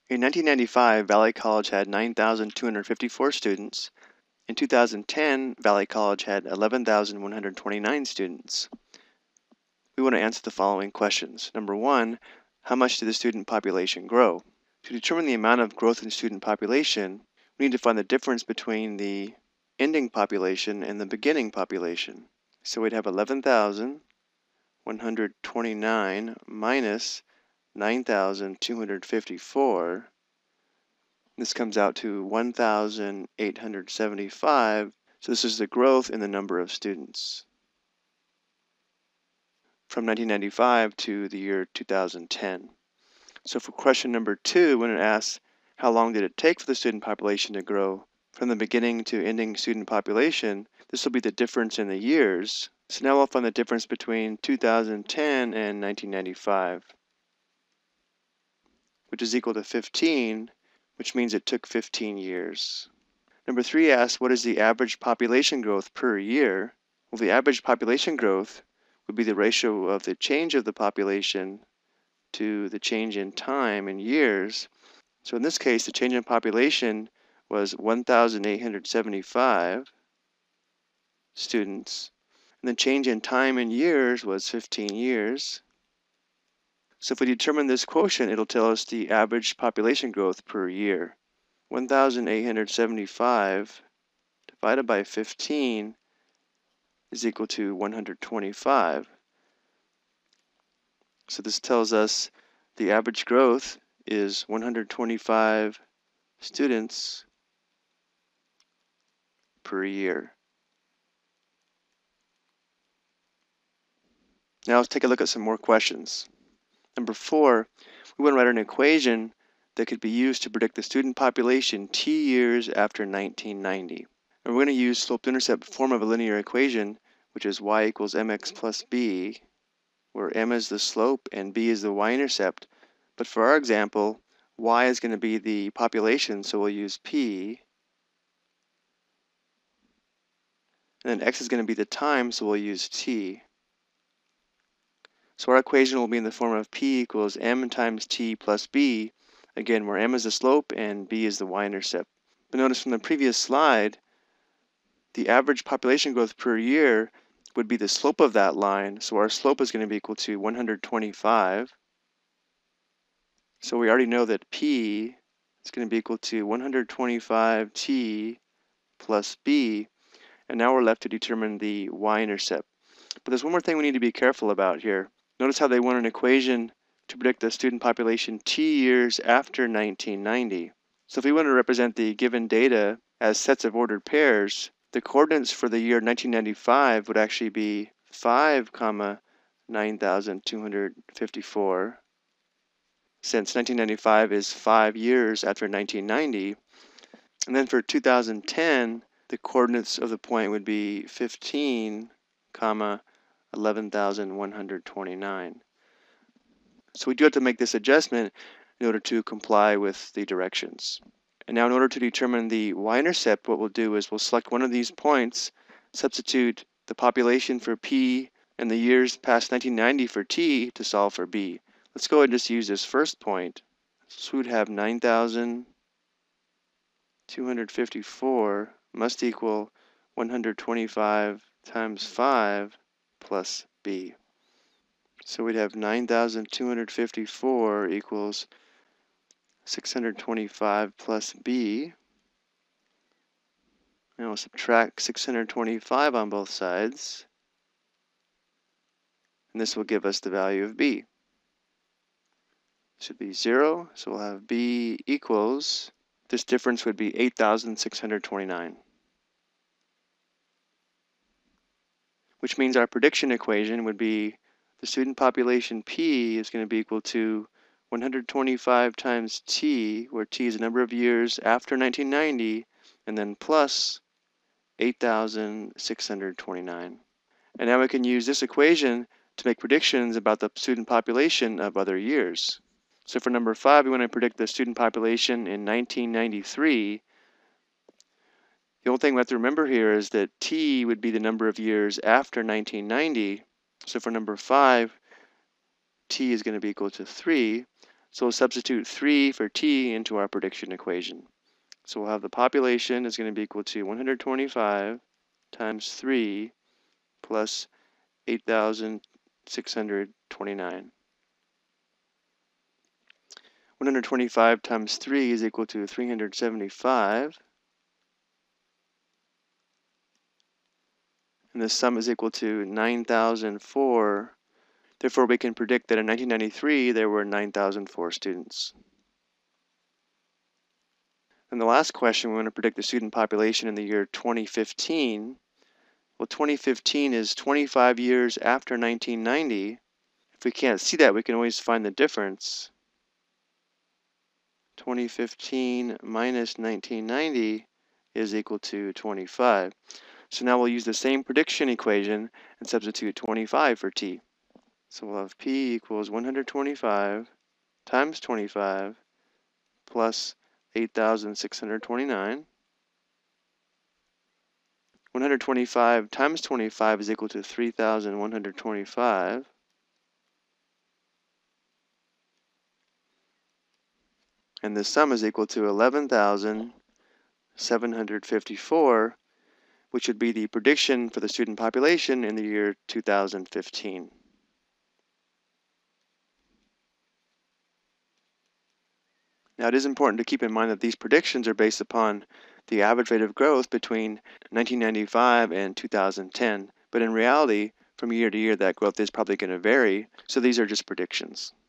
In 1995, Valley College had 9,254 students. In 2010, Valley College had 11,129 students. We want to answer the following questions. Number one, how much did the student population grow? To determine the amount of growth in student population, we need to find the difference between the ending population and the beginning population. So we'd have 11,129 minus 9,254. This comes out to 1,875. So this is the growth in the number of students from 1995 to the year 2010. So for question number 2, when it asks how long did it take for the student population to grow from the beginning to ending student population, this will be the difference in the years. So now we'll find the difference between 2010 and 1995, which is equal to 15, which means it took 15 years. Number 3 asks, what is the average population growth per year? Well, the average population growth would be the ratio of the change of the population to the change in time in years. So in this case, the change in population was 1,875 students, and the change in time in years was 15 years. So if we determine this quotient, it'll tell us the average population growth per year. 1,875 divided by 15 is equal to 125. So this tells us the average growth is 125 students per year. Now let's take a look at some more questions. Number 4, we want to write an equation that could be used to predict the student population t years after 1990. And we're going to use slope-intercept form of a linear equation, which is y equals mx plus b, where m is the slope and b is the y-intercept. But for our example, y is going to be the population, so we'll use p. And then x is going to be the time, so we'll use t. So our equation will be in the form of p equals m times t plus b, again where m is the slope and b is the y-intercept. But notice from the previous slide, the average population growth per year would be the slope of that line, so our slope is going to be equal to 125. So we already know that p is going to be equal to 125t plus b, and now we're left to determine the y-intercept. But there's one more thing we need to be careful about here. Notice how they want an equation to predict the student population t years after 1990. So if we want to represent the given data as sets of ordered pairs, the coordinates for the year 1995 would actually be 5, 9,254, since 1995 is 5 years after 1990. And then for 2010, the coordinates of the point would be 15, 11,129. So we do have to make this adjustment in order to comply with the directions. And now in order to determine the y-intercept, what we'll do is we'll select one of these points, substitute the population for p and the years past 1990 for t to solve for b. Let's go ahead and just use this first point. So we'd have 9,254 must equal 125 times 5 plus b. So we'd have 9,254 equals 625 plus b. And we'll subtract 625 on both sides. And this will give us the value of b. It should be 0, so we'll have b equals, this difference would be 8,629. Which means our prediction equation would be the student population p is going to be equal to 125 times t, where t is the number of years after 1990, and then plus 8,629. And now we can use this equation to make predictions about the student population of other years. So for number 5, we want to predict the student population in 1993. The only thing we have to remember here is that t would be the number of years after 1990. So for number 5, t is going to be equal to 3. So we'll substitute 3 for t into our prediction equation. So we'll have the population is going to be equal to 125 times 3 plus 8,629. 125 times 3 is equal to 375. And the sum is equal to 9,004. Therefore, we can predict that in 1993 there were 9,004 students. And the last question, we want to predict the student population in the year 2015. Well, 2015 is 25 years after 1990. If we can't see that, we can always find the difference. 2015 minus 1990 is equal to 25. So now we'll use the same prediction equation and substitute 25 for t. So we'll have p equals 125 times 25 plus 8,629. 125 times 25 is equal to 3,125. And the sum is equal to 11,754, which would be the prediction for the student population in the year 2015. Now, it is important to keep in mind that these predictions are based upon the average rate of growth between 1995 and 2010, but in reality, from year to year, that growth is probably going to vary, so these are just predictions.